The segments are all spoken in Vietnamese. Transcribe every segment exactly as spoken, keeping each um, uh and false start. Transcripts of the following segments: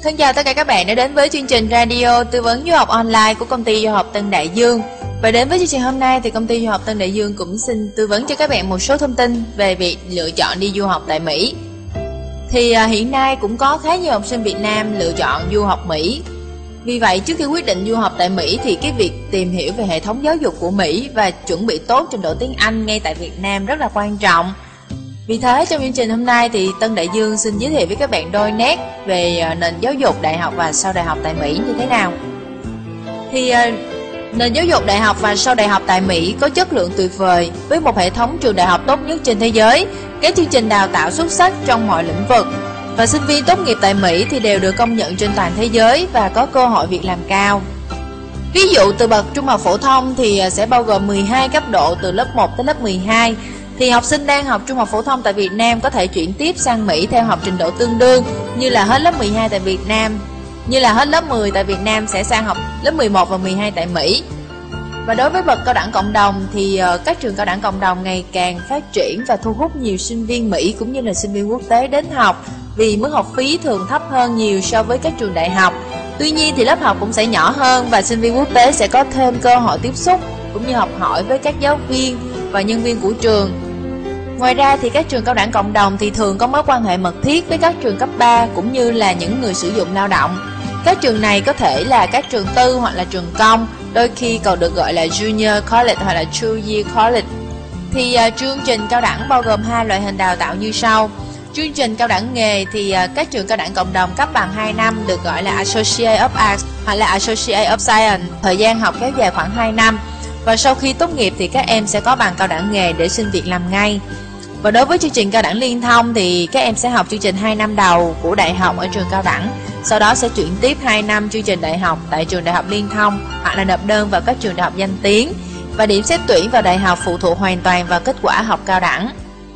Thân chào tất cả các bạn đã đến với chương trình radio tư vấn du học online của công ty du học Tân Đại Dương. Và đến với chương trình hôm nay thì công ty du học Tân Đại Dương cũng xin tư vấn cho các bạn một số thông tin về việc lựa chọn đi du học tại Mỹ. Thì à, hiện nay cũng có khá nhiều học sinh Việt Nam lựa chọn du học Mỹ. Vì vậy trước khi quyết định du học tại Mỹ thì cái việc tìm hiểu về hệ thống giáo dục của Mỹ và chuẩn bị tốt trình độ tiếng Anh ngay tại Việt Nam rất là quan trọng. Vì thế trong chương trình hôm nay thì Tân Đại Dương xin giới thiệu với các bạn đôi nét về nền giáo dục đại học và sau đại học tại Mỹ như thế nào. Thì nền giáo dục đại học và sau đại học tại Mỹ có chất lượng tuyệt vời với một hệ thống trường đại học tốt nhất trên thế giới, các chương trình đào tạo xuất sắc trong mọi lĩnh vực. Và sinh viên tốt nghiệp tại Mỹ thì đều được công nhận trên toàn thế giới và có cơ hội việc làm cao. Ví dụ từ bậc trung học phổ thông thì sẽ bao gồm mười hai cấp độ từ lớp một tới lớp mười hai. Thì học sinh đang học trung học phổ thông tại Việt Nam có thể chuyển tiếp sang Mỹ theo học trình độ tương đương, như là hết lớp mười hai tại Việt Nam, như là hết lớp mười tại Việt Nam sẽ sang học lớp mười một và mười hai tại Mỹ. Và đối với bậc cao đẳng cộng đồng thì các trường cao đẳng cộng đồng ngày càng phát triển và thu hút nhiều sinh viên Mỹ cũng như là sinh viên quốc tế đến học, vì mức học phí thường thấp hơn nhiều so với các trường đại học. Tuy nhiên thì lớp học cũng sẽ nhỏ hơn và sinh viên quốc tế sẽ có thêm cơ hội tiếp xúc cũng như học hỏi với các giáo viên và nhân viên của trường. Ngoài ra thì các trường cao đẳng cộng đồng thì thường có mối quan hệ mật thiết với các trường cấp ba cũng như là những người sử dụng lao động. Các trường này có thể là các trường tư hoặc là trường công, đôi khi còn được gọi là Junior College hoặc là Two Year College. Thì uh, chương trình cao đẳng bao gồm hai loại hình đào tạo như sau. Chương trình cao đẳng nghề thì uh, các trường cao đẳng cộng đồng cấp bằng hai năm được gọi là Associate of Arts hoặc là Associate of Science, thời gian học kéo dài khoảng hai năm. Và sau khi tốt nghiệp thì các em sẽ có bằng cao đẳng nghề để xin việc làm ngay. Và đối với chương trình cao đẳng liên thông thì các em sẽ học chương trình hai năm đầu của đại học ở trường cao đẳng, sau đó sẽ chuyển tiếp hai năm chương trình đại học tại trường đại học liên thông hoặc là nộp đơn vào các trường đại học danh tiếng. Và điểm xét tuyển vào đại học phụ thuộc hoàn toàn vào kết quả học cao đẳng.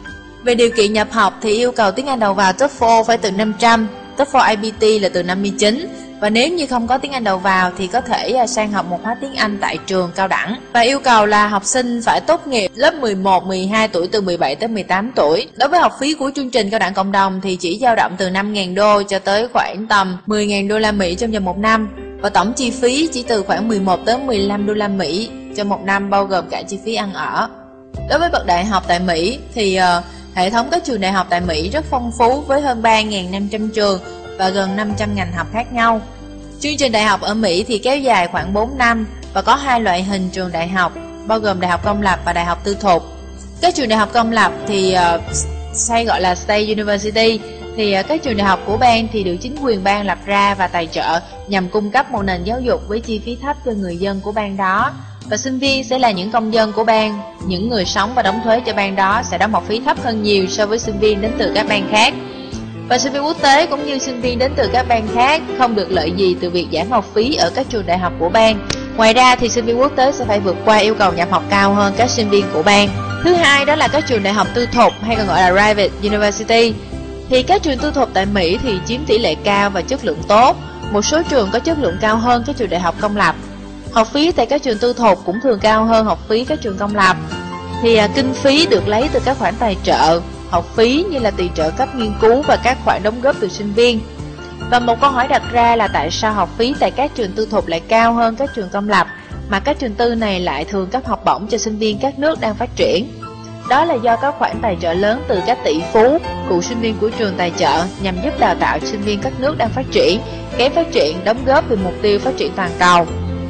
Về điều kiện nhập học thì yêu cầu tiếng Anh đầu vào TOEFL phải từ năm trăm, TOEFL I B T là từ năm mươi chín. Và nếu như không có tiếng Anh đầu vào thì có thể sang học một khóa tiếng Anh tại trường cao đẳng. Và yêu cầu là học sinh phải tốt nghiệp lớp mười một, mười hai tuổi từ mười bảy tới mười tám tuổi. Đối với học phí của chương trình cao đẳng cộng đồng thì chỉ dao động từ năm nghìn đô cho tới khoảng tầm mười nghìn đô la Mỹ trong vòng một năm. Và tổng chi phí chỉ từ khoảng mười một tới mười lăm đô la Mỹ trong một năm, bao gồm cả chi phí ăn ở. Đối với bậc đại học tại Mỹ thì uh, hệ thống các trường đại học tại Mỹ rất phong phú với hơn ba nghìn năm trăm trường và gần năm trăm ngành học khác nhau. Chương trình đại học ở Mỹ thì kéo dài khoảng bốn năm và có hai loại hình trường đại học, bao gồm đại học công lập và đại học tư thục. Các trường đại học công lập thì uh, hay gọi là State University, thì uh, các trường đại học của bang thì được chính quyền bang lập ra và tài trợ nhằm cung cấp một nền giáo dục với chi phí thấp cho người dân của bang đó. Và sinh viên sẽ là những công dân của bang, những người sống và đóng thuế cho bang đó sẽ đóng học phí thấp hơn nhiều so với sinh viên đến từ các bang khác. Và sinh viên quốc tế cũng như sinh viên đến từ các bang khác không được lợi gì từ việc giảm học phí ở các trường đại học của bang. Ngoài ra thì sinh viên quốc tế sẽ phải vượt qua yêu cầu nhập học cao hơn các sinh viên của bang. Thứ hai đó là các trường đại học tư thục hay còn gọi là Private University. Thì các trường tư thục tại Mỹ thì chiếm tỷ lệ cao và chất lượng tốt. Một số trường có chất lượng cao hơn các trường đại học công lập. Học phí tại các trường tư thục cũng thường cao hơn học phí các trường công lập. Thì à, kinh phí được lấy từ các khoản tài trợ, học phí như là tiền trợ cấp nghiên cứu và các khoản đóng góp từ sinh viên. Và một câu hỏi đặt ra là tại sao học phí tại các trường tư thục lại cao hơn các trường công lập, mà các trường tư này lại thường cấp học bổng cho sinh viên các nước đang phát triển? Đó là do các khoản tài trợ lớn từ các tỷ phú, cựu sinh viên của trường tài trợ nhằm giúp đào tạo sinh viên các nước đang phát triển, kém phát triển đóng góp vì mục tiêu phát triển toàn cầu.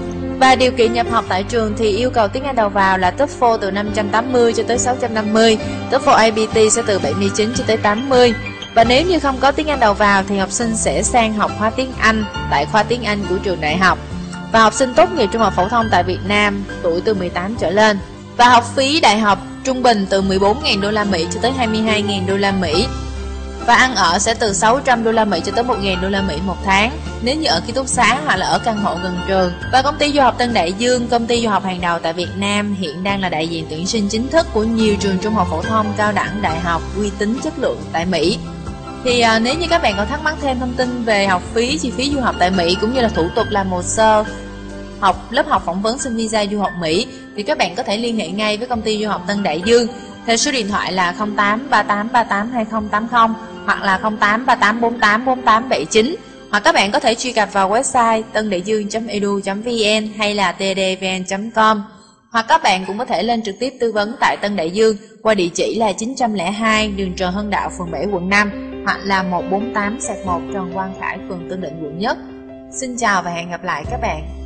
Và điều kiện nhập học tại trường thì yêu cầu tiếng Anh đầu vào là TOEFL từ năm trăm tám mươi cho tới sáu trăm năm mươi, TOEFL I B T sẽ từ bảy mươi chín cho tới tám mươi. Và nếu như không có tiếng Anh đầu vào thì học sinh sẽ sang học khóa tiếng Anh tại khoa tiếng Anh của trường đại học. Và học sinh tốt nghiệp trung học phổ thông tại Việt Nam tuổi từ mười tám trở lên. Và học phí đại học trung bình từ mười bốn nghìn đô la Mỹ cho tới hai mươi hai nghìn đô la Mỹ. Và ăn ở sẽ từ sáu trăm đô la Mỹ cho tới một nghìn đô la Mỹ một tháng nếu như ở ký túc xá hoặc là ở căn hộ gần trường. Và công ty du học Tân Đại Dương, công ty du học hàng đầu tại Việt Nam, hiện đang là đại diện tuyển sinh chính thức của nhiều trường trung học phổ thông, cao đẳng, đại học uy tín chất lượng tại Mỹ. Thì à, nếu như các bạn còn thắc mắc thêm thông tin về học phí, chi phí du học tại Mỹ cũng như là thủ tục làm hồ sơ học lớp học phỏng vấn xin visa du học Mỹ thì các bạn có thể liên hệ ngay với công ty du học Tân Đại Dương theo số điện thoại là không tám ba tám ba tám hai không tám không hoặc là không tám ba tám bốn tám bốn tám bảy chín, Hoặc các bạn có thể truy cập vào website tân đại dương chấm e d u chấm v n hay là t d v n chấm com. Hoặc các bạn cũng có thể lên trực tiếp tư vấn tại Tân Đại Dương qua địa chỉ là chín không hai đường Trần Hưng Đạo, phường bảy, quận năm, hoặc là một bốn tám một Trần Quang Khải, phường Tân Định, quận Nhất. Xin chào và hẹn gặp lại các bạn.